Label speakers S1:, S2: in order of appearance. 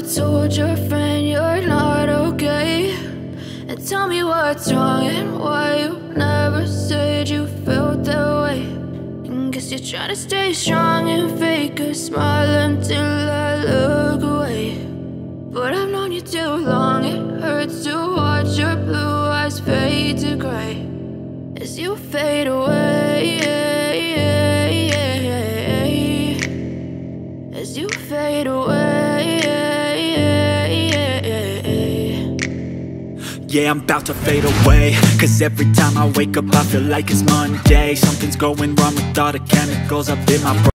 S1: told your friend you're not okay? And tell me what's wrong and why you never said you felt that way. And guess you're trying to stay strong and fake a smile until I look away. But I've known you too long, it hurts to watch your blue eyes fade to gray as you fade away, as you fade away.
S2: Yeah, I'm about to fade away, cause every time I wake up I feel like it's Monday. Something's going wrong with all the chemicals up in my brain.